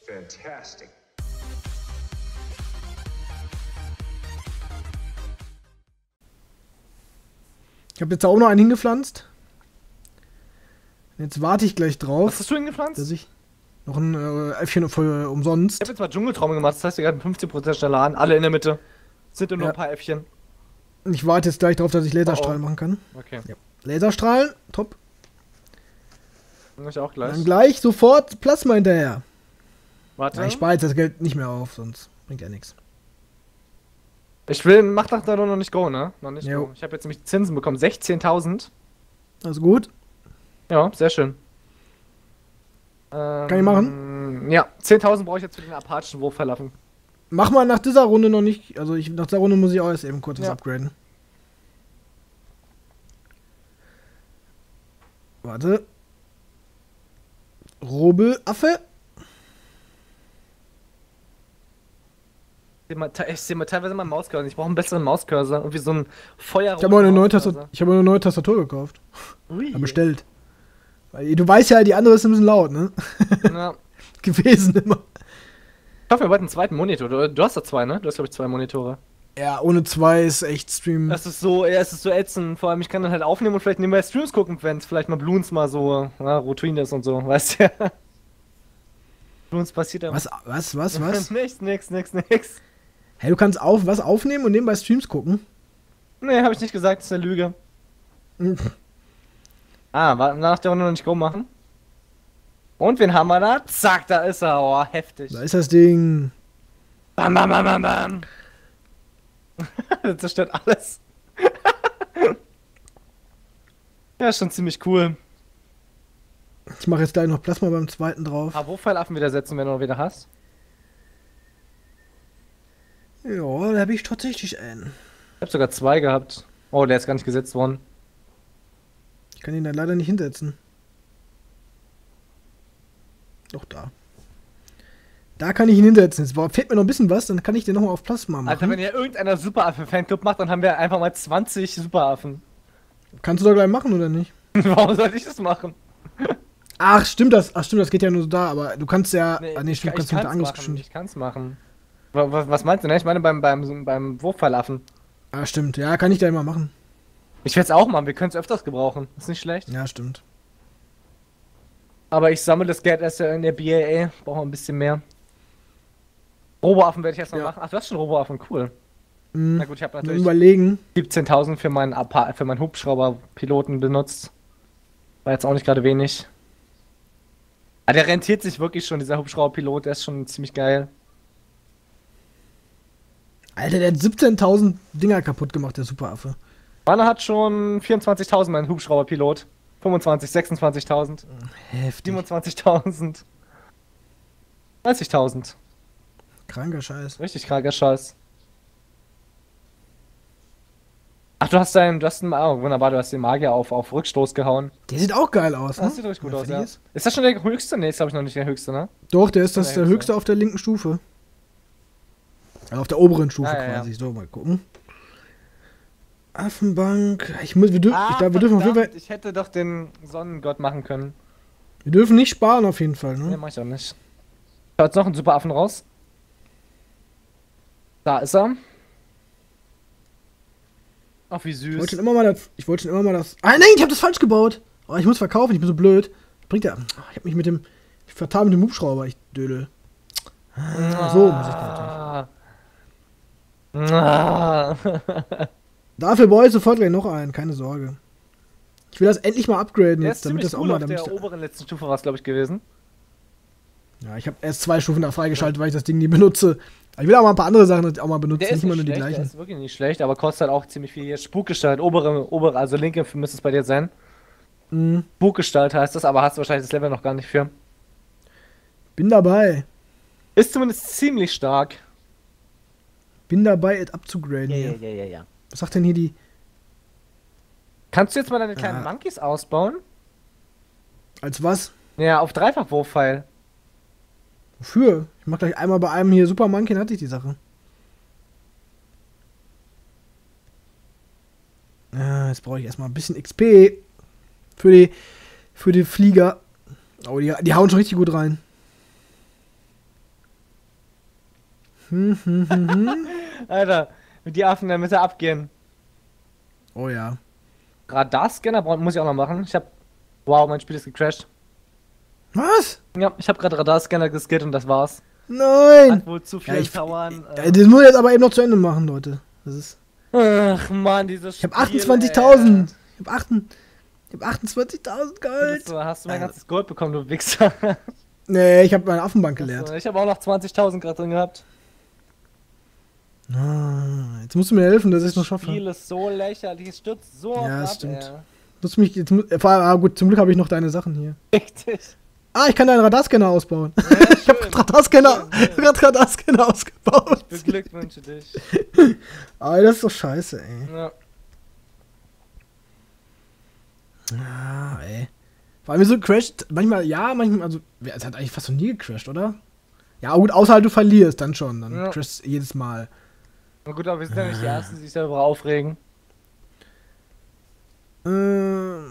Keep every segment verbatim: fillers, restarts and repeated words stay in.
Fantastic. Ich habe jetzt auch noch einen hingepflanzt. Jetzt warte ich gleich drauf. Was hast du hingepflanzt? Dass ich noch ein äh, Äffchen für umsonst. Ich habe jetzt mal Dschungeltraum gemacht, das heißt, wir hatten fünfzehn Prozent schneller an, alle in der Mitte. Sind nur Ja. ein paar Äffchen. Ich warte jetzt gleich drauf, dass ich Laserstrahlen Oh, oh. machen kann. Okay. Ja. Laserstrahlen, top. Ich auch gleich. Dann gleich sofort Plasma hinterher. Warte. Ja, ich spare jetzt das Geld nicht mehr auf, sonst bringt ja nichts. Ich will, mach doch da noch nicht go, ne? Noch nicht Jo. go. Ich habe jetzt nämlich Zinsen bekommen, sechzehntausend. Also gut. Ja, sehr schön. Ähm, Kann ich machen? Ja, zehntausend brauche ich jetzt für den Apachen Wurfverlaffen. Mach mal nach dieser Runde noch nicht. Also ich, nach dieser Runde muss ich auch erst eben kurz was Ja. upgraden. Warte. Robelaffe. Ich sehe mal, te- ich seh mal teilweise mal Mauscursor. Ich brauche einen besseren Mauscursor. Irgendwie so ein Feuer. Ich habe eine, neue Tastatur- ich hab eine neue Tastatur gekauft. Ui. Ja, bestellt. Weil du weißt ja, die andere ist ein bisschen laut, ne? Ja. Gewesen immer. Ich hoffe, wir bald einen zweiten Monitor. Du, du hast da zwei, ne? Du hast, glaube ich, zwei Monitore. Ja, ohne zwei ist echt Stream. Das ist so, ja, es ist so ätzend. Vor allem, ich kann dann halt aufnehmen und vielleicht nebenbei Streams gucken, wenn es vielleicht mal Bloons mal so, ja, Routine ist und so, weißt du ja. Bloons passiert da. Was, was, was, was? nix, nix, nix, nix. Hey, du kannst auf was aufnehmen und nebenbei Streams gucken? Nee, hab ich nicht gesagt, das ist eine Lüge. Ah, war nach der Runde noch nicht Go machen. Und wen haben wir da? Zack, da ist er. Oh, heftig. Da ist das Ding. Bam, bam, bam, bam, bam. Das zerstört alles. Ja, ist schon ziemlich cool. Ich mache jetzt gleich noch Plasma beim zweiten drauf. Ah, wo Pfeilaffen wieder setzen, wenn du noch wieder hast? Ja, da habe ich tatsächlich einen. Ich hab sogar zwei gehabt. Oh, der ist gar nicht gesetzt worden. Ich kann ihn dann leider nicht hinsetzen. Doch, da. Da kann ich ihn hinsetzen. Jetzt war- fehlt mir noch ein bisschen was, dann kann ich den nochmal auf Plasma machen. Alter, wenn ihr irgendeiner Superaffe-Fanclub macht, dann haben wir einfach mal zwanzig Superaffen. Kannst du doch gleich machen, oder nicht? Warum soll ich das machen? Ach, stimmt das. Ach, stimmt, das geht ja nur so da, aber du kannst ja. ah, nee, ich, stimmt, ich kannst du mit der kann's machen. Angriffsgeschwindigkeit. Ich kann's machen. Wa- wa- Was meinst du, ne? Ich meine beim, beim, beim Wurfpfeilaffen. Ah, stimmt. Ja, kann ich da immer machen. Ich werde es auch machen, wir können es öfters gebrauchen. Ist nicht schlecht. Ja, stimmt. Aber ich sammle das Geld erst in der B A A. Brauchen wir ein bisschen mehr. Roboaffen werde ich erst mal Ja. machen. Ach, du hast schon Roboaffen, cool. Mhm. Na gut, ich habe Mal natürlich überlegen. siebzehntausend für meinen, Apa- für meinen Hubschrauberpiloten benutzt. War jetzt auch nicht gerade wenig. Aber der rentiert sich wirklich schon, dieser Hubschrauberpilot. Der ist schon ziemlich geil. Alter, der hat siebzehntausend Dinger kaputt gemacht, der Superaffe. Meiner hat schon vierundzwanzigtausend, mein Hubschrauberpilot. fünfundzwanzig, sechsundzwanzigtausend, Heftig. siebenundzwanzigtausend, dreißigtausend. Kranker Scheiß. Richtig kranker Scheiß. Ach, du hast deinen, du hast einen, oh, wunderbar, du hast den Magier auf, auf Rückstoß gehauen. Der sieht auch geil aus, ne? Das sieht richtig gut Wenn er aus, fertig ja. ist. Ist das schon der höchste? Ne, ist glaube ich noch nicht der höchste, ne? Doch, der ist Der das der höchste. höchste auf der linken Stufe. Also auf der oberen Stufe Ah, ja, quasi. So, mal gucken. Affenbank. Ich muss, wir, dür Ah, ich, glaub, wir dürfen auf jeden Fall, verdammt, ich hätte doch den Sonnengott machen können. wir dürfen nicht sparen auf jeden Fall, Ne, ne? mach ich auch nicht. Schaut jetzt noch ein Superaffen raus. Da ist er. Ach, wie Ich süß. wollte schon immer mal das. Ich wollte schon immer mal das. Ah nein, ich habe das falsch gebaut. Oh, ich muss verkaufen, ich bin so blöd. Bringt ja. Ich habe mich mit dem. Ich vertan mit dem Hubschrauber, ich dödel. Ah, so muss ich das natürlich. Ah. Dafür baue ich sofort gleich noch einen, keine Sorge. Ich will das endlich mal upgraden Der jetzt, ist damit ziemlich das auch cool mal. auf Damit der ich, oberen letzten Stufe war es, glaube ich, gewesen. ja, ich habe erst zwei Stufen da freigeschaltet, weil ich das Ding nie benutze. Aber ich will auch mal ein paar andere Sachen auch mal benutzen, Der ist nicht immer nicht nur die schlecht, der gleichen. ist wirklich nicht schlecht, aber kostet halt auch ziemlich viel. Hier Spukgestalt, obere, obere, also linke müsste es bei dir sein. Mhm. Spukgestalt heißt das, aber hast du wahrscheinlich das Level noch gar nicht für. Bin dabei. Ist zumindest ziemlich stark. Bin dabei, es abzugraden Ja, hier. ja, ja, ja, ja. Was sagt denn hier die. Kannst du jetzt mal deine kleinen Ja. Monkeys ausbauen? Als was? Ja, auf Dreifachwurfpfeil. Wofür? Ich mach gleich einmal bei einem hier Super Monkey, dann hatte ich die Sache. Ja, jetzt brauche ich erstmal ein bisschen X P. Für die. Für die Flieger. Oh, die, die hauen schon richtig gut rein. Hm, hm, hm, hm. Alter, mit die Affen in der Mitte abgehen. Oh ja. Radarscanner brauch- muss ich auch noch machen. Ich hab. Wow, mein Spiel ist gecrashed. Was? Ja, ich habe gerade Radarscanner geskillt und das war's. Nein! Hat wohl zu viel Ja, ich- Towern. Äh, das muss ich jetzt aber eben noch zu Ende machen, Leute. Das ist. Ach man, dieses Ich hab achtundzwanzigtausend. Ich hab achten, ich hab achtundzwanzigtausend Gold. Du hast du mein Äh. ganzes Gold bekommen, du Wichser. Nee, ich hab meine Affenbank geleert. Ich habe auch noch zwanzigtausend gerade drin gehabt. Ah, jetzt musst du mir helfen, dass ich es noch Das schaffe. Spiel ist so lächerlich, es stürzt so Ja, oft das ab, stimmt. ey. Musst du mich jetzt, mu- äh, vor allem, ah, gut, zum Glück habe ich noch deine Sachen hier. Richtig. Ah, ich kann deinen Radarscanner ausbauen. Ja, Ich hab schön. grad Radarscanner, Schön, schön. grad Radarscanner ausgebaut. Beglückwünsche dich. Aber das ist doch scheiße, ey. Ja. Ah, ey. Vor allem so crasht, manchmal, ja, manchmal, also, es hat eigentlich fast noch nie gecrasht, oder? Ja, gut, außer halt du verlierst, dann schon, dann Ja. crasht es jedes Mal. Na gut, aber wir sind ja nicht die Ersten, die sich darüber aufregen. Ähm,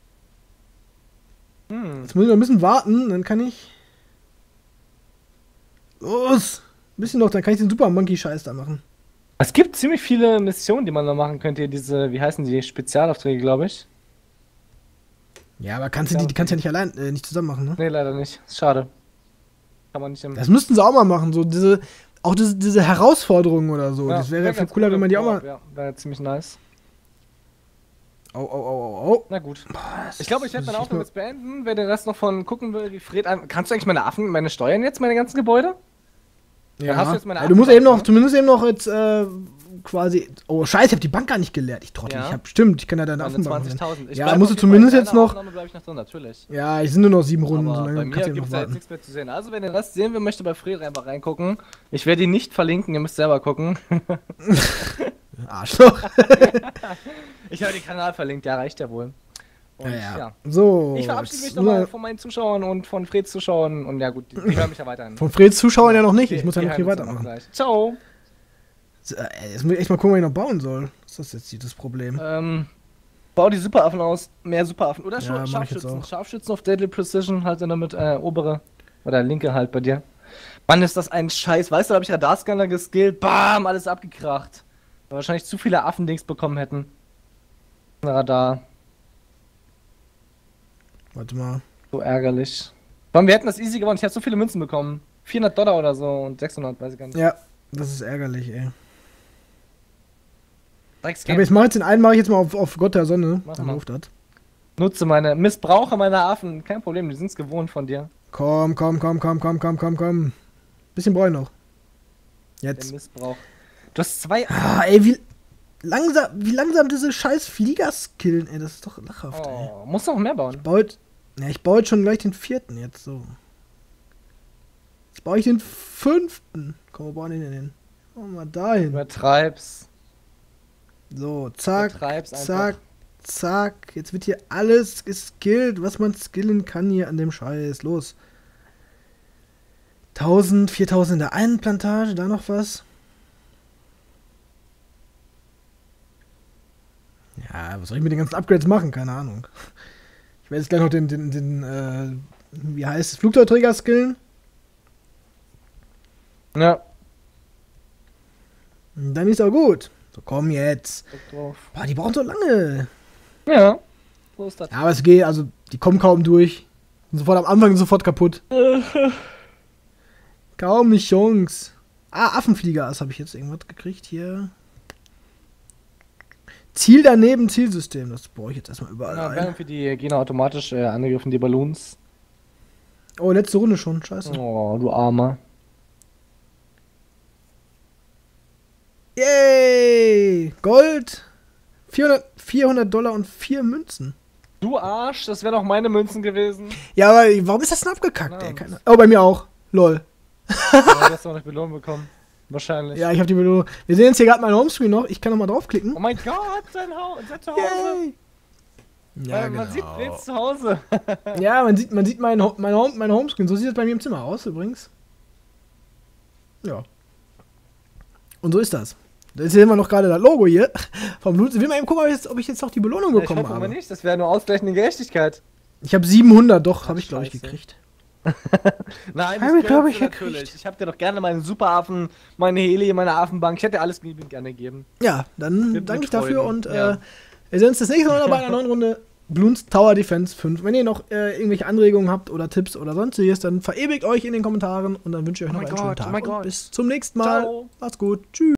Hm. jetzt muss ich noch ein bisschen warten, dann kann ich. Los! Ein bisschen noch, dann kann ich den Super Monkey-Scheiß da machen. Es gibt ziemlich viele Missionen, die man noch machen könnte. Hier diese, wie heißen die? Spezialaufträge, glaube ich. Ja, aber kannst du die, die kannst du ja nicht allein, äh, nicht zusammen machen, ne? Nee, leider nicht. Schade. Kann man nicht im. Das müssten sie auch mal machen, so diese, auch diese, diese Herausforderungen oder so. Ja, das wäre ja viel ganz cooler, cool wenn man im die auch Koop, mal. Ja, wäre ziemlich nice. Oh, oh, oh, oh, oh. Na gut. das Ich glaube, ich muss werde dann ich auch echt mal- damit beenden. Wer den Rest noch von gucken will, wie Fred. ein- Kannst du eigentlich meine Affen, meine steuern jetzt, meine ganzen Gebäude? Ja. hast du jetzt meine Ja, du musst Affenbank, eben noch, ne? zumindest eben noch jetzt äh, quasi. Oh, Scheiße, ich hab die Bank gar nicht geleert. Ich trottel. Ja. Ich hab, stimmt, ich kann ja deine Meine Affenbank. machen. zwanzigtausend. Ich Ja, bleib musst du auf jeden zumindest Fall in jetzt deiner noch- Aufnahme bleib ich noch drin, natürlich. Ja, ich sind nur noch sieben Runden, so Aber lange bei kannst mir du ja gibt noch es ja jetzt warten. nichts mehr zu sehen. Also, wenn ihr den Rest sehen will, möchte bei Fred einfach reingucken. Ich werde ihn nicht verlinken, ihr müsst selber gucken. Arschloch. Ich habe den Kanal verlinkt, ja, reicht ja wohl. Und, Ja, ja. ja. So. Ich verabschiede mich jetzt nochmal nur- von meinen Zuschauern und von Freds Zuschauern. Und ja, gut, die, die hören mich ja weiterhin. Von Freds Zuschauern ja noch nicht. Ich Die- muss ja die noch hier hören uns weitermachen. gleich. Ciao. So, ey, Jetzt muss ich echt mal gucken, was ich noch bauen soll. Was ist das jetzt hier das Problem? Ähm, bau die Superaffen aus. Mehr Superaffen. Oder Ja, Sch mach ich jetzt Scharfschützen. auch. Scharfschützen auf Deadly Precision, halt dann damit äh, obere. Oder linke halt bei dir. Mann, ist das ein Scheiß. Weißt du, da habe ich Radarscanner geskillt. Bam, alles abgekracht. Weil wahrscheinlich zu viele Affendings bekommen hätten. Radar. Warte mal. So ärgerlich. Vor allem, wir hätten das easy gewonnen. Ich habe so viele Münzen bekommen. vierhundert Dollar oder so und sechshundert, weiß ich gar nicht. Ja, das ist ärgerlich, ey. Drecksgame. Aber jetzt mach ich den einen, mache ich jetzt mal auf, auf Gott der Sonne. Mach Dann mal. ruft das. Nutze meine, missbrauche meine Affen. Kein Problem, die sind's gewohnt von dir. Komm, komm, komm, komm, komm, komm, komm, komm. Bisschen brauche ich noch. Der Jetzt. Missbrauch. Du hast zwei. Ah, ey, wie langsam, wie langsam diese scheiß Flieger skillen, ey. Das ist doch lachhaft, ey. Oh, musst du noch mehr bauen. Baut. Ja, ich baue jetzt schon gleich den vierten jetzt so. Jetzt baue ich den fünften. Komm, wo bauen wir den denn? Machen wir mal dahin. Übertreib's. So, zack, Übertreib's einfach. zack, zack. Jetzt wird hier alles geskillt, was man skillen kann hier an dem Scheiß. Los. tausend, viertausend in der einen Plantage, da noch was. Ja, was soll ich mit den ganzen Upgrades machen? Keine Ahnung. Ich werde jetzt gleich noch den, den, den, äh, wie heißt es, Flugzeugträger skillen. Ja. Und dann ist auch gut. So, komm jetzt. Drück drauf. Boah, die brauchen so lange. Ja. So ist das. Ja, aber es geht, also die kommen kaum durch. Sind sofort am Anfang sofort kaputt. Kaum eine Chance. Ah, Affenflieger, das habe ich jetzt irgendwas gekriegt hier. Ziel daneben, Zielsystem. Das brauche ich jetzt erstmal überall Ja, ein. werden für die gehen automatisch äh, angegriffen, die Balloons. Oh, letzte Runde schon, scheiße. Oh, du Armer. Yay! Gold! vierhundert, vierhundert Dollar und vier Münzen. Du Arsch, das wären auch meine Münzen gewesen. Ja, aber warum ist das denn abgekackt, Ja, ey? Keine... Oh, bei mir auch. Lol. Ja, du hast auch nicht Belohnung bekommen. Wahrscheinlich. Ja, ich habe die Belohnung. Wir sehen jetzt hier gerade mein Homescreen noch. Ich kann noch mal draufklicken. Oh mein Gott, sein Haus, sein Zuhause. Yay! Ja, Weil man genau. sieht Freds zu Hause. Ja, man sieht, man sieht mein, Ho- mein, Home, mein Homescreen. So sieht es bei mir im Zimmer aus, übrigens. Ja. Und so ist das. Da sehen wir noch gerade das Logo hier. Vom Blut. Will mal eben gucken, ob ich jetzt, ob ich jetzt noch die Belohnung Ich bekommen hoffe aber habe. nicht, das wäre nur ausgleichende Gerechtigkeit. Ich habe siebenhundert, doch, habe ich, glaube ich, Scheiße. gekriegt. Nein, Hab ich, glaub gönnst ich, du natürlich. gekriegt. Ich hab dir doch gerne meinen Superaffen, meine Heli, meine Affenbank. Ich hätte dir alles liebend gerne gegeben. Ja, dann Mit- danke mit ich dafür Freuden, und ja. äh, wir sehen uns das nächste Mal bei einer neuen Runde Bloons Tower Defense fünf. Wenn ihr noch äh, irgendwelche Anregungen habt oder Tipps oder sonstiges, dann verewigt euch in den Kommentaren und dann wünsche ich euch Oh noch mein einen schönen Gott, oh Tag. mein und Gott. bis zum nächsten Mal. Ciao. Macht's gut. Tschüss.